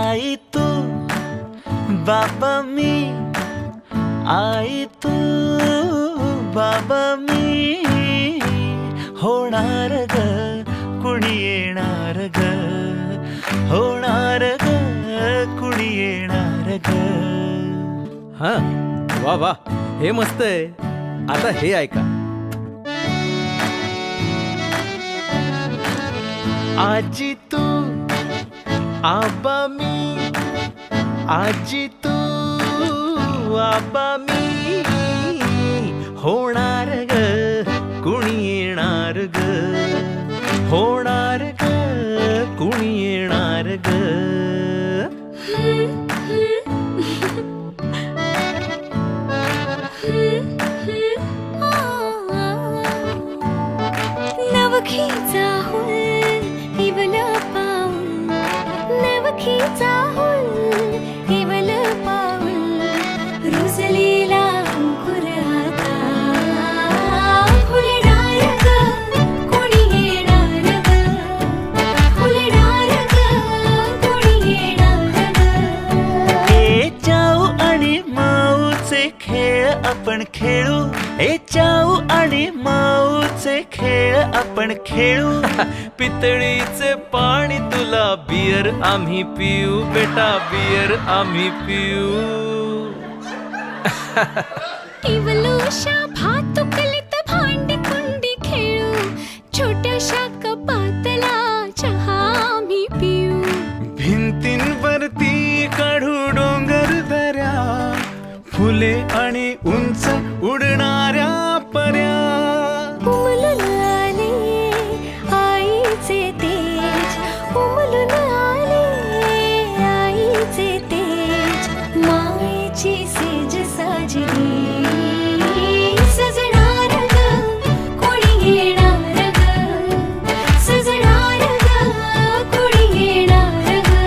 आई तू बाबा मी, आई तू बाबा मी, होणार ग कुणी येणार ग, होणार ग कुणी येणार ग. हा वा वा, हे मस्त आहे. आता हे ऐका. आजी तू आबा मी, आजी तू आबा मी, होणार ग कुणी येणार ग, होणार ग कुणी येणार ग. नवखीचा हुल इवल पाऊल, नवखीचा हुल इवल पाऊल, रुजलेला अंकुर आता फुलणार ग कोणी येणार ग, फुलणार ग कोणी येणार ग. ए चाऊ आणि माऊचे खेळ आपण खेळू, ए चाऊ आणि माऊचे खेळ आपण खेळू. पितळीचे पाणी तुला, बियर आम्ही पिऊ बेटा, बियर आम्ही पिऊ. इवलूशा भातुकलीत भांडी कुंडी खेळू, छोट्याशा कपातला चहा आम्ही पिऊ. भिंतींवरती काढू डोंगर दऱ्या, फुले आणि उंच उडणाऱ्या पर्या. उमलून आले आईचे तेज, उमलून आले आईचे तेज, मायेची सेज साजली सजणार ग कोणी येणार ग, सजणार ग कोणी येणार ग.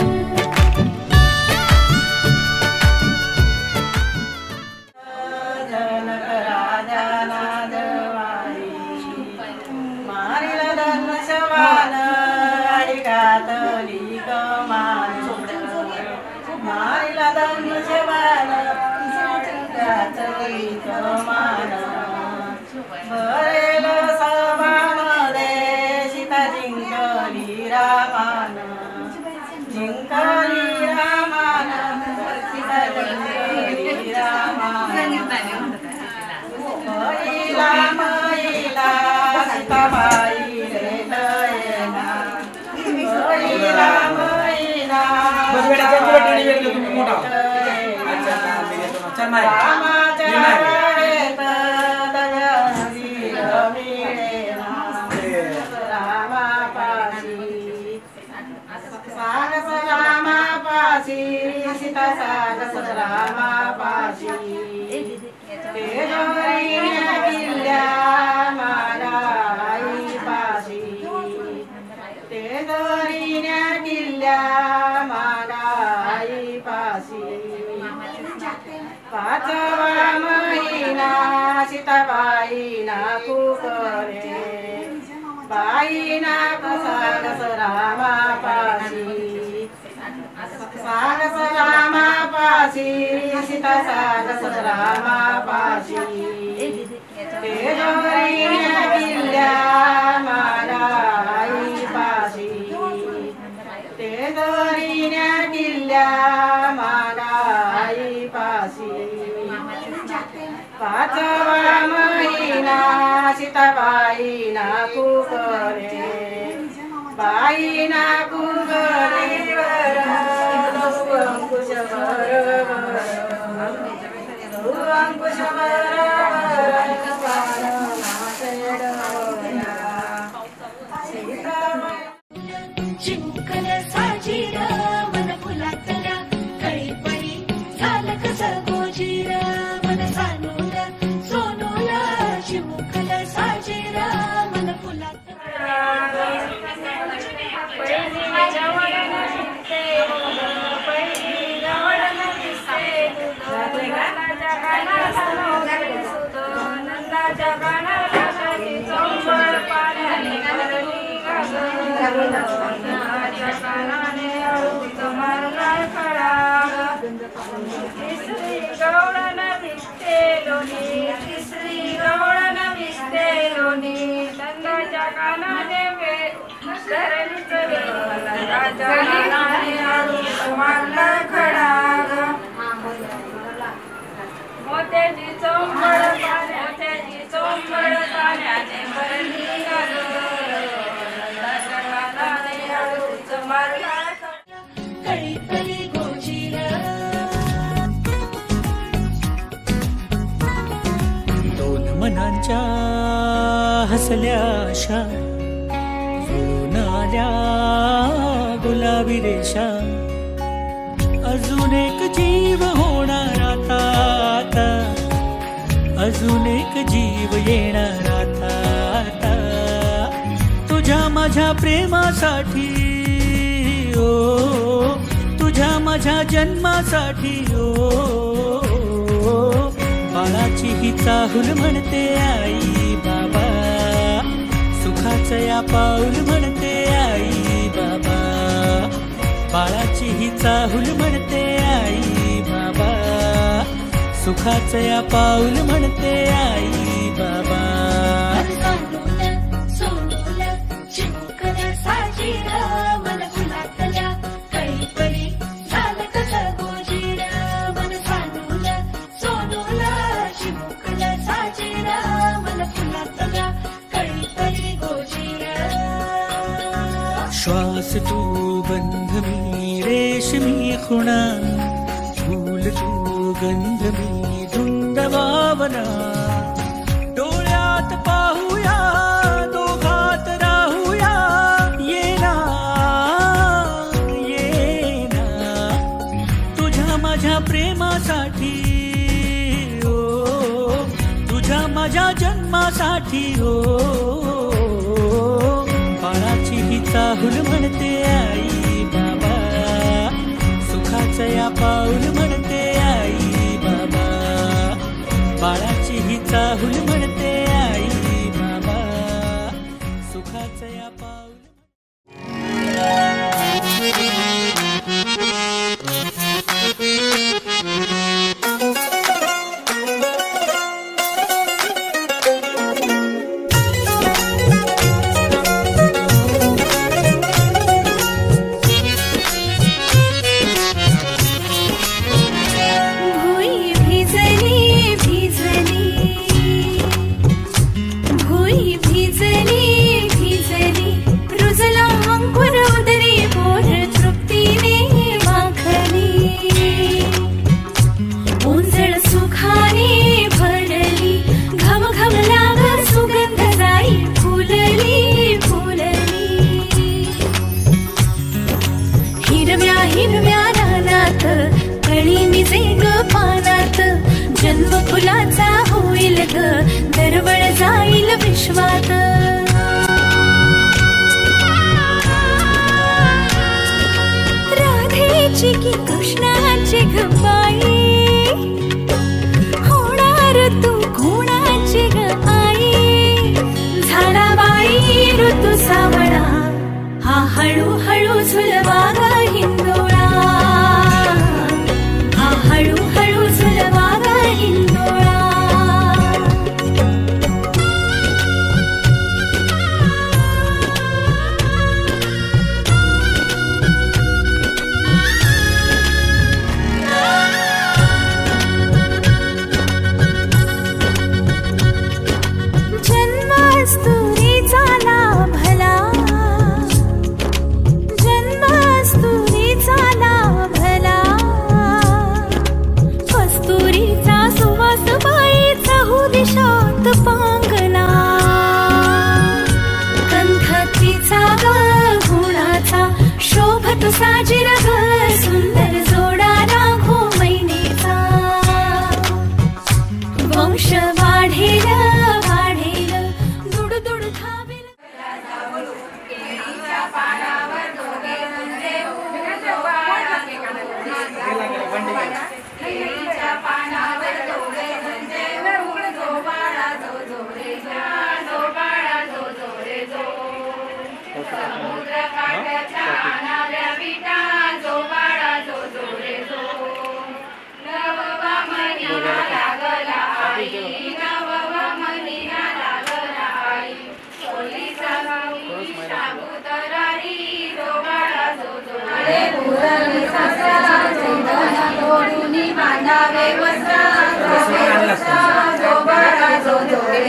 पाचवा महिना सीताबाई ना कुकरे, बाई ना कसा रामा पाशी, सागस रामा पाशी, सीता सागस रामा पाशी. ते दोरीने किल्ल्या मागाई पाशी, ते दोरीने किल्ल्या मागाई पाशी. पाचवा महिना सीताबाई ना कुकरे, बाई ना कुकरे वर अंकुश बरोबर, अंकुश चिमुकल साजीर मन फुलातल्या, कळी पळी झालं कसं गोजीर, मन सानूल सोनूल, चिमुकल साजीर मन फुलातल्या. जगाना तिसरी गवळण विसते लोणी तिसरी गवळण विसते लोणी नंदाच्या कानाने धरणीच नंदाच्या कानाने मारला खडा मोत्याची चोंबळ पाण्याने भरली नंदाच्या कानाने आळूच मारला कळी परी गोजीरा दोन मनांच्या हसल्या आशा जुळून आल्या गुलाबी रेषा अजून एक जीव होणार आता आता अजून एक जीव येणार आता आता तुझ्या माझ्या प्रेमासाठी ओ तुझ्या माझ्या जन्मासाठी ओ बाळाची ही चाहूल म्हणते आई बाबा सुखाचं या पाऊल म्हणते आई बाबा बाळाची ही चाहूल म्हणते आई बाबा सुखाचं या पाऊल म्हणते आई बाबा सोनूल चिमुकल साजीरा मन फुलातल्या कळी परी झालं कसं गोजीरा मन सानूल सोनूल चिमुकल साजीरा मन फुलातल्या कळी परी गोजीरा श्वास तू गंध मी रेशमी खुणा फूल तू गंध मी धुंद भावना डोळ्यात पाहूया दोघात राहूया येना येना तुझ्या माझ्या प्रेमासाठी ओ तुझ्या माझ्या जन्मासाठी ओ बाळाची ही चाहूल म्हणते आई बाबा सुखाचं या पाऊल म्हणते आई बाबा बाळाची ही चाहूल म्हणते आई बाबा सुखाचं या पाऊल जन्म फुलाचा होईल ग दरवळ जाईल विश्वात राधेची की कृष्णाची ग बाई होणार तू कोणाची ग आई झाला बाई ऋतू सावळा हा हळूहळू झुलवा ग हिंदोळा हा हळूहळू झुलवा ग हिंदोळा जन्मास्तुरीचा लाभला जन्मास्तुरीचा लाभला कस्तुरीचा सुवास बाईचा हुदिशात पांगला कंठातीचा ग गुणाचा शोभत साजिर ग सुंदर जोडा राघो मैनेचा वंश वाढेल वाढेल दुड दुड धावेल केळीच्या पानावर दोघे म्हणजे केळीच्या पानावर दोघे म्हणजे जो बाळा जो जो रे जो बाळा जो जो रे जो समुद्र काठाच्या नाव्या विटा धोरणी शास्त्र चैतन्य तोडूनी बांधावे वस्त्र जो बाळा जो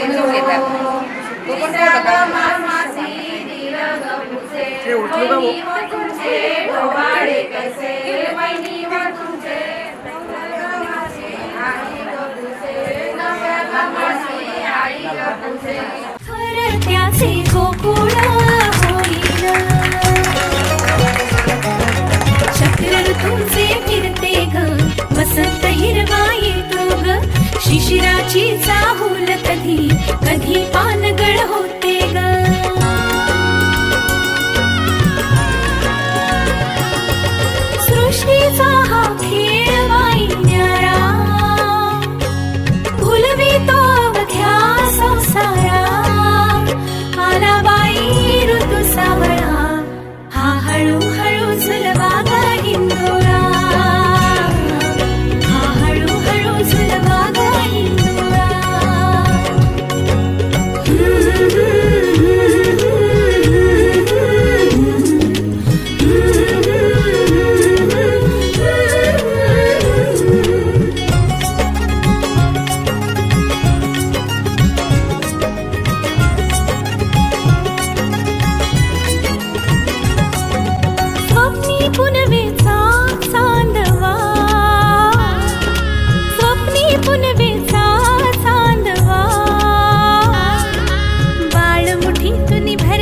मासी दीर्घ पुसे वहिनी व तुमचे डोहाळे कसे वहिनी व तुमचे आई ग पुसे नव्या मासी आई ग पुसे खरं त्याचे गोकुळ होईल चक्र ऋतूचे फिरते ग वसंत हिरवा येतो ग शिशिराची चाहूल कधी कधी पानगळ होते ग सृष्टीचा हा खेळ वाईन्यारा फुलवितो अवघ्या संसारा आला बाई ऋतू सावळा हा हळूहळू झुलवा ग हिंदोरा हा हळूहळू झुलवा ग हिंदोरा स्वप्नी पुनवेचा चांदवा स्वप्नी पुनवेचा चांदवा बाळ मुठीतून भर